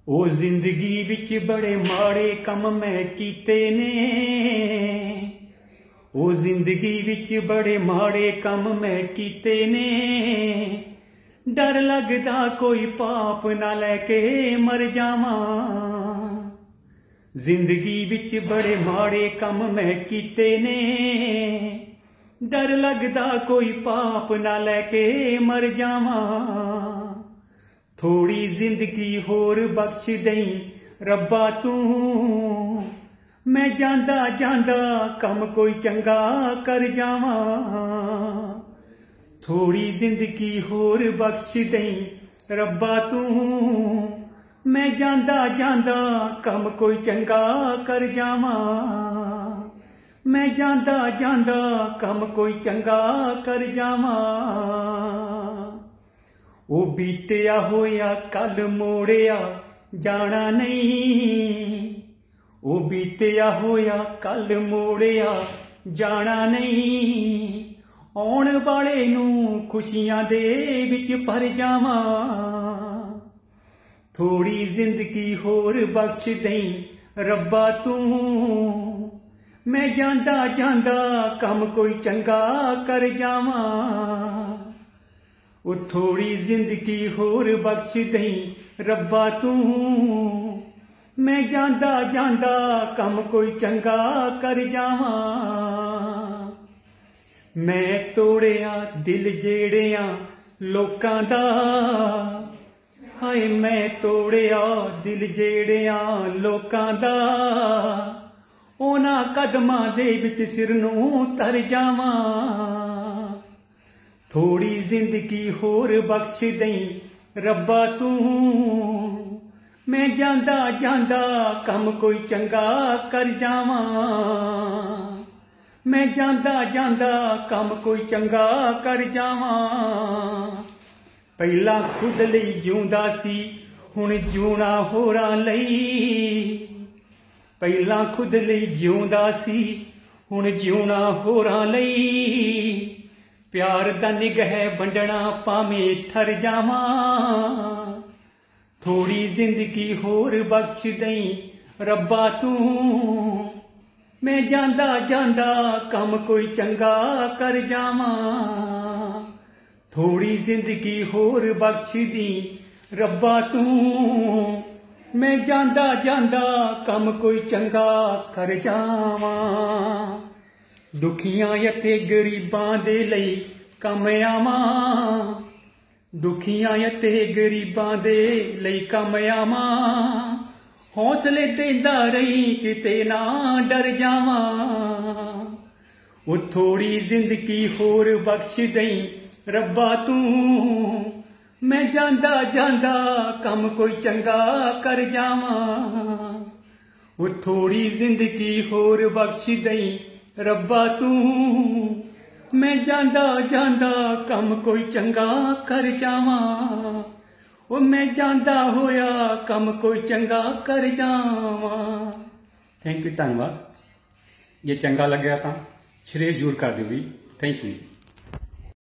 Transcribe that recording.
ओ जिंदगी विच बड़े माड़े कम मैं कीते ने। ओ जिंदगी विच बड़े माड़े कम मैं कीते ने। डर लगदा कोई पाप ना लैके मर जावां। जिंदगी विच बड़े माड़े कम मैं कीते ने। डर लगदा कोई पाप ना लैके मर जावां। थोड़ी जिंदगी होर बख्श दई रब्बा तू। मैं जांदा जांदा कम कोई चंगा कर जावां। थोड़ी जिंदगी होर बख्श दई रब्बा तू। मैं जांदा जांदा कम कोई चंगा कर जावां। मैं जांदा जांदा कम कोई चंगा कर जावां। ओ बीतिया होया कल मोड़िया जाना नहीं। ओ बीतिया होया कल मोड़िया जाना नहीं। आउण वाले नूं खुशियां दे विच भर जावां। थोड़ी जिंदगी होर बख्श दई रब्बा तू। मैं जांदा जांदा कम कोई चंगा कर जावां। ओ थोड़ी जिंदगी होर बख्श दई रब्बा तू। मैं जांदा जांदा कम कोई चंगा कर जावां। मैं तोड़िया दिल जेड़िया लोकां दा। हाय मैं तोड़िया दिल जेड़िया लोकां दा। उन्हां कदमां दे विच सिर नूं तर जावां। थोड़ी जिंदगी होर बख्श दई रब्बा तू। मैं जांदा जांदा कम कोई चंगा कर जावां। मैं जांदा जांदा कम कोई चंगा कर जावां। पहला खुद लई जिउंदा सी हुण जिउणा होरां लई। पहला खुद लई जिउंदा सी हुण जिउणा होरां लई। प्यार दा निगह वंडना भावें थर जावां। थोड़ी जिंदगी होर बख्श दई रब्बा तू। मैं जांदा जांदा कम कोई चंगा कर जावां। थोड़ी जिंदगी होर बख्श दी रब्बा तू। मैं जांदा जांदा कम कोई चंगा कर जावां। दुखियां ते गरीबां दे लई कम आवां। दुखियां ते गरीबां दे लई कम आवां। हौसले देंदा रही किते ना डर जावां। ओ थोड़ी जिंदगी होर बख्श दई रब्बा तू। मैं जांदा जांदा कम कोई चंगा कर जावां। ओ थोड़ी जिंदगी होर बख्श दई रब्बा तू। मैं जांदा जांदा कम कोई चंगा कर जावां। ओ मैं जांदा होया कम कोई चंगा कर जावां। थैंक यू, धन्यवाद। जे चंगा लग्या तां शेयर जरूर कर दिओ जी। Thank you.